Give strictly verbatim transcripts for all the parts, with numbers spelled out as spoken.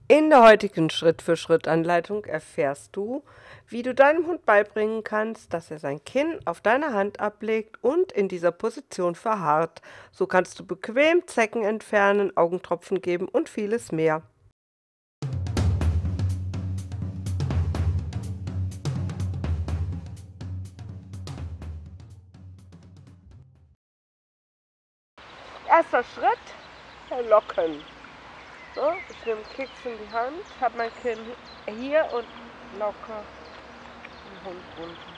In der heutigen Schritt-für-Schritt-Anleitung erfährst du, wie du deinem Hund beibringen kannst, dass er sein Kinn auf deine Hand ablegt und in dieser Position verharrt. So kannst du bequem Zecken entfernen, Augentropfen geben und vieles mehr. Erster Schritt, locken. So, ich nehme Keks in die Hand, habe mein Kinn hier und locker den Hund runter.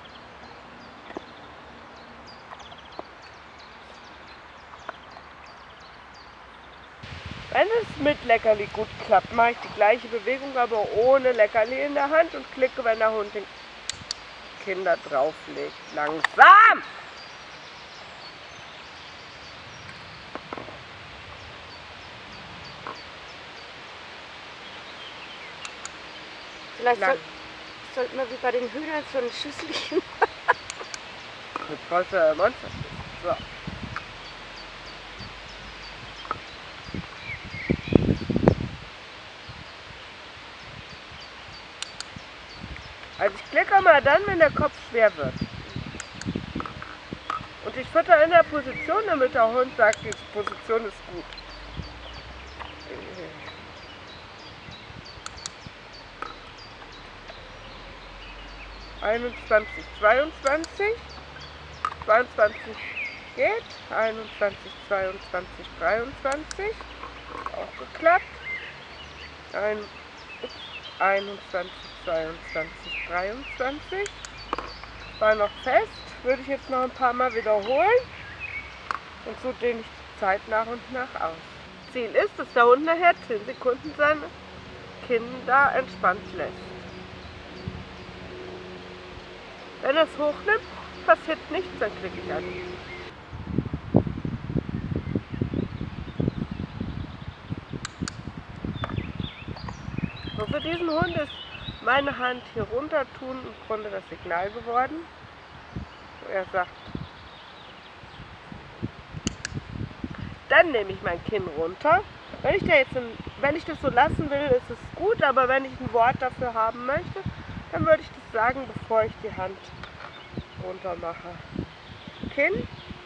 Wenn es mit Leckerli gut klappt, mache ich die gleiche Bewegung, aber ohne Leckerli in der Hand und klicke, wenn der Hund den Kinn da drauf legt. Langsam! Vielleicht soll, sollten wir wie bei den Hühnern so ein Schüsselchen. Mit großer Monster. So. Also ich klicke mal dann, wenn der Kopf schwer wird. Und ich fütter in der Position, damit der Hund sagt, die Position ist gut. einundzwanzig, zweiundzwanzig, zweiundzwanzig geht, einundzwanzig, zweiundzwanzig, dreiundzwanzig, auch geklappt, Ein, ups, einundzwanzig, zweiundzwanzig, dreiundzwanzig, war noch fest, würde ich jetzt noch ein paar Mal wiederholen und so dehne ich die Zeit nach und nach aus. Ziel ist, dass der Hund nachher zehn Sekunden sein Kinn da entspannt lässt. Wenn er es hochnimmt, passiert nichts, dann klicke ich an. So, für diesen Hund ist meine Hand hier runter tun im Grunde das Signal geworden. Wo er sagt, dann nehme ich mein Kinn runter. Wenn ich, da jetzt ein, wenn ich das so lassen will, ist es gut, aber wenn ich ein Wort dafür haben möchte, dann würde ich das sagen, bevor ich die Hand runter mache. Kinn.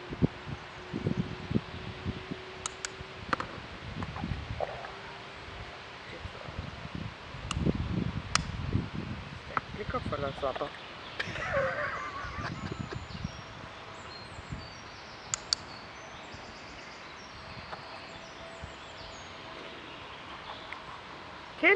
Der Klicker voller Sabber. Kinn.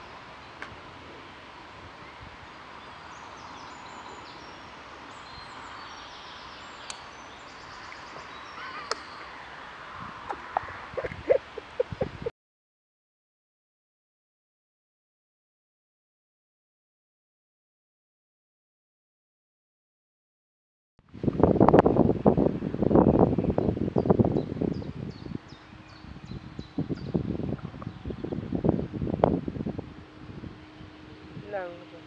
Langsam.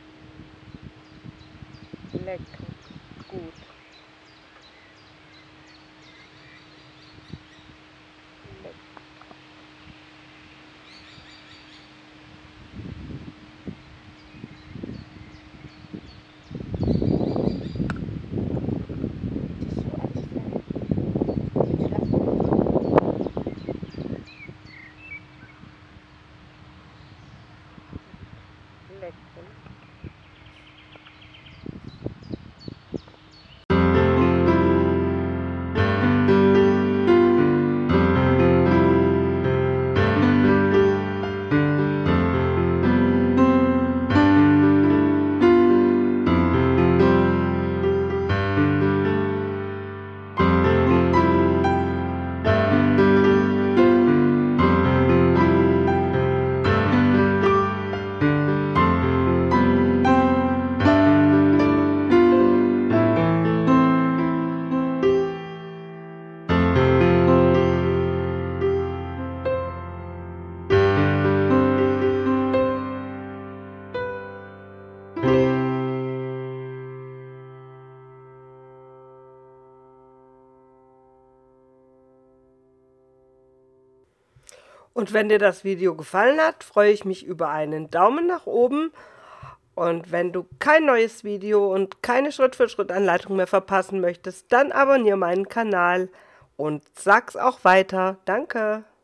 Lecker. Gut. Lecker. Lecker. Und wenn dir das Video gefallen hat, freue ich mich über einen Daumen nach oben. Und wenn du kein neues Video und keine Schritt-für-Schritt-Anleitung mehr verpassen möchtest, dann abonniere meinen Kanal und sag's auch weiter. Danke!